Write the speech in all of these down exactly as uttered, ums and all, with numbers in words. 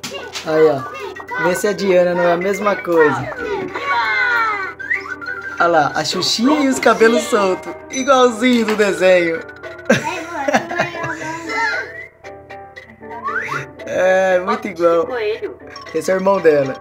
Aí, ó. Vê se a Diana não é a mesma coisa. Olha lá, a Xuxinha e os cabelos soltos. Igualzinho do desenho. É, muito igual. Esse é o irmão dela.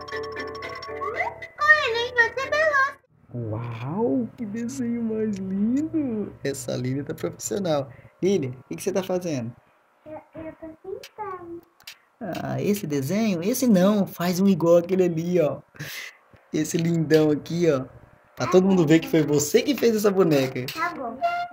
Uau, que desenho mais lindo. Essa Lili tá profissional. Lili, o que, que você tá fazendo? Eu, eu tô pintando. Ah, esse desenho? Esse não, faz um igual aquele ali, ó. Esse lindão aqui, ó. Pra todo mundo ver que foi você que fez essa boneca. Tá bom.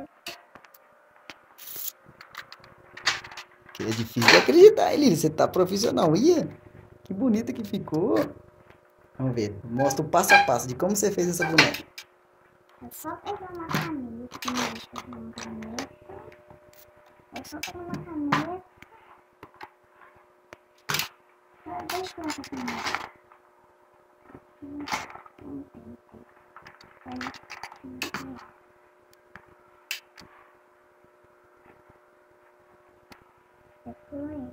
É difícil de acreditar, hein, Lili? Você tá profissional. Ia, que bonita que ficou. Vamos ver, mostra o passo a passo de como você fez essa boneca. É só pegar uma caneta. Uma caneta. É só pegar uma caneta. Deixa eu ver essa caneta. Depois.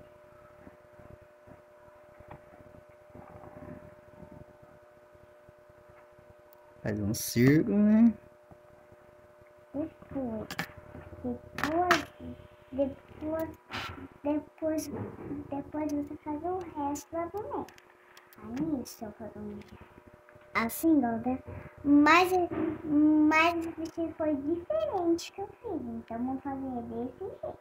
Faz um círculo, né? Depois. Depois. Depois. Depois. Depois você faz o resto da boneca. Aí, se eu fazer um assim, Golda, mas, mas esse foi diferente que eu fiz. Então, vamos fazer desse jeito.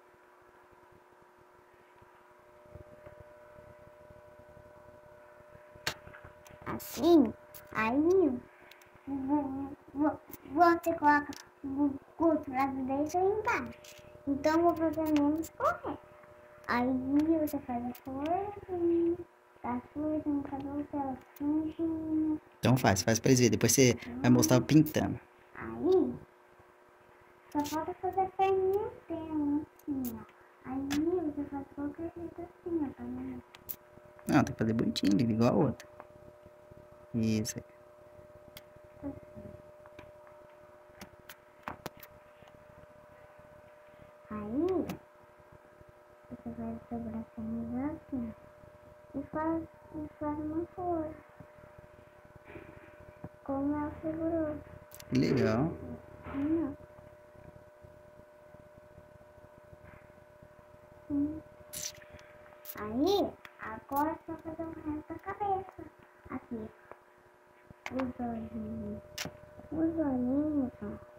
Assim, aí você coloca o outro lado desse aí embaixo. Então, eu vou fazer menos correto. Aí você faz a florzinha, a florzinha no cabelo dela, franjinha. Então faz, faz pra eles verem. Depois você vai mostrar pintando. Aí, só falta fazer a perninha dela, assim, ó. Aí você faz qualquer jeito assim, ó, tá vendo? Não, tem que fazer bonitinho, Lili, igual a outra. Isso aí. Aí, você vai sobrancelha assim, e faz, e faz uma flor. Como ela segurou. Que legal. Não. Sim. Aí, agora você vai fazer o resto da cabeça. Aqui. Os olhinhos. Os olhinhos, ó.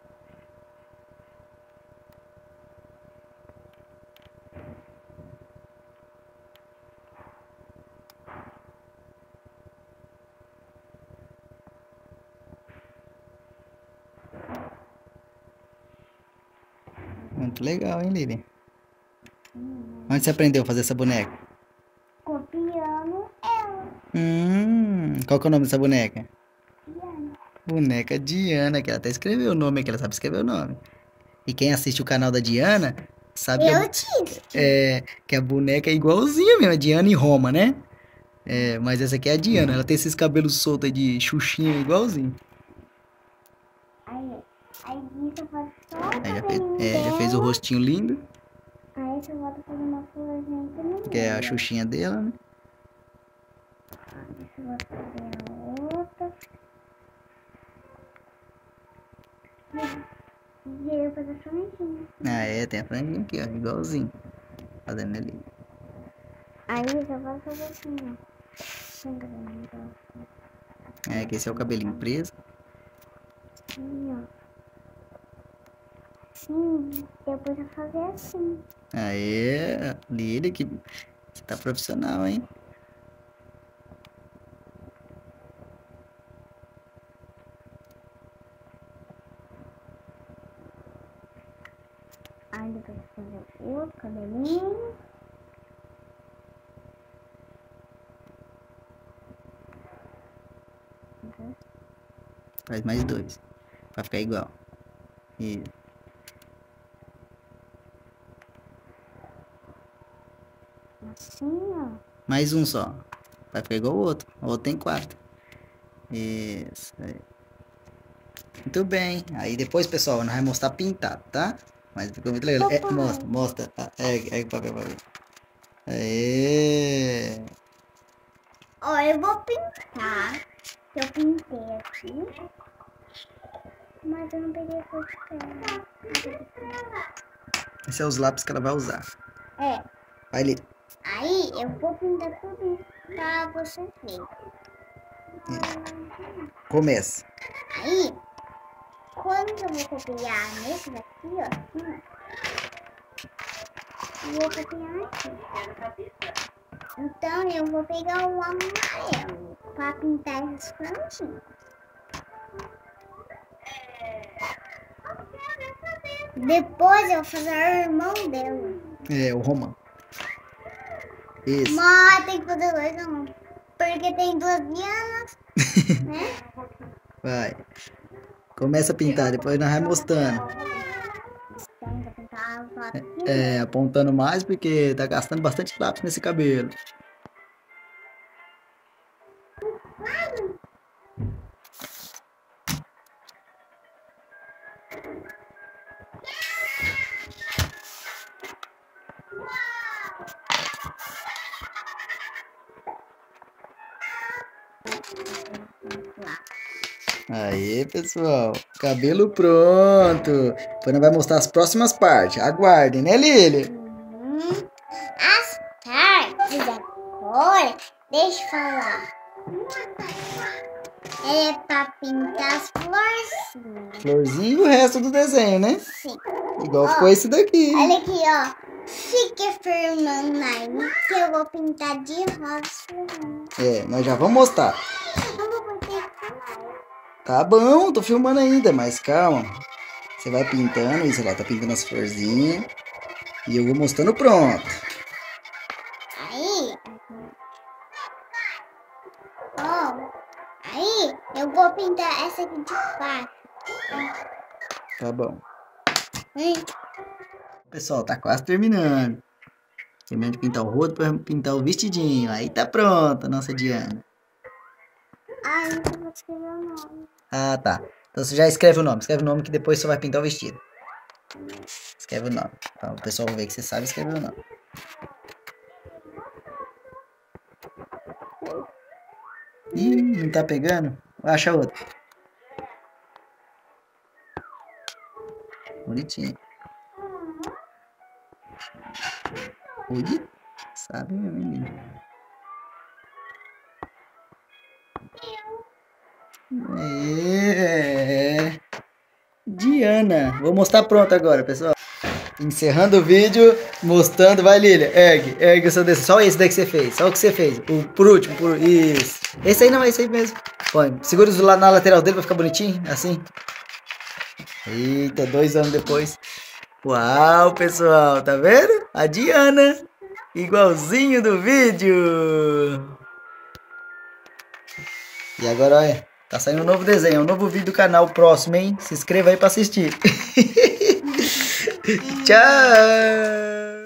Muito legal, hein, Lili? Hum. Onde você aprendeu a fazer essa boneca? Copiando ela. Hum, qual que é o nome dessa boneca? Diana. Boneca Diana, que ela até escreveu o nome, que ela sabe escrever o nome. E quem assiste o canal da Diana, sabe que Eu a, disse. é, que a boneca é igualzinha mesmo, a Diana em Roma, né? É, mas essa aqui é a Diana, ela tem esses cabelos soltos aí de xuxinha igualzinho. Aí, aí você faz só o Aí já fez, cabelinho é, já fez o dela. rostinho lindo, Aí você volta a fazer uma florzinha também. que é a xuxinha dela, né? Aí você vai fazer a outra. E aí eu fazer a franjinha. Ah, é, tem a franjinha aqui, ó, igualzinho. Fazendo ali. Aí você vai fazer assim, ó. Sangrando. É, que esse é o cabelinho preso. Assim, ó. Assim, depois eu fazer assim. Aê, Lília, que você tá profissional, hein? Aí depois eu fazer o outro cabelinho. Faz mais dois, pra ficar igual. Isso. Assim, ó. Mais um só. Vai ficar igual o outro. O outro tem quatro. Isso. Aí. Muito bem. Aí depois, pessoal, nós vamos mostrar pintado, tá? Mas ficou muito legal. É, Papai. mostra, mostra. Ah, É, é o papel pra ver. Aê! Ó, eu vou pintar. Eu pintei aqui. Mas eu não peguei a cor de pele. Esses são os lápis que ela vai usar. É. Vai, Lili. Aí eu vou pintar tudo pra você ver. Começa. Aí, quando eu vou copiar nesse daqui, ó, assim, ó, eu vou copiar aqui. Então eu vou pegar o amarelo pra pintar essas plantinhas. Depois eu vou fazer o irmão dela. É, o Romão. Isso. Mas tem que fazer dois não. Porque tem duas Dianas, né? Vai. Começa a pintar, depois nós vai mostrando. Tem que pintar os lápis. É, apontando mais porque tá gastando bastante lápis nesse cabelo. Aí, pessoal, cabelo pronto. Depois nós vai mostrar as próximas partes. Aguardem, né, Lili? Hum, as partes agora, deixa eu falar. É pra pintar as florzinhas. Florzinha e o resto do desenho, né? Sim. Igual Ó, ficou esse daqui. Olha aqui, ó. Fica firmando aí que eu vou pintar de rosa florzinha. É, nós já vamos mostrar. Eu vou pintar também. Tá bom, tô filmando ainda, mas calma. Você vai pintando, isso lá, tá pintando as florzinhas. E eu vou mostrando pronto. Aí, ó, aí eu vou pintar essa aqui de baixo. Tá bom. Hum. Pessoal, tá quase terminando. Terminando de pintar o rosto para pintar o vestidinho. Aí tá pronta a nossa Diana. Ah, eu não vou escrever o nome. Ah, tá. Então você já escreve o nome. Escreve o nome que depois você vai pintar o vestido. Escreve o nome. Então o pessoal vai ver que você sabe escrever o nome. Ih, não tá pegando? Acha outro. Bonitinho. Ui, sabe meu menino. É. Diana. Vou mostrar pronto agora, pessoal. Encerrando o vídeo, mostrando. Vai, Lilia. Ergue, ergue o seu desenho. Só esse daí que você fez. Só o que você fez. O, por último, por isso. Esse aí não, esse aí mesmo. Põe. Segura os lá na lateral dele pra ficar bonitinho. Assim. Eita, dois anos depois. Uau, pessoal. Tá vendo? A Diana. Igualzinho do vídeo. E agora, olha. Tá saindo um novo desenho. Um novo vídeo do canal próximo, hein? Se inscreva aí pra assistir. Tchau!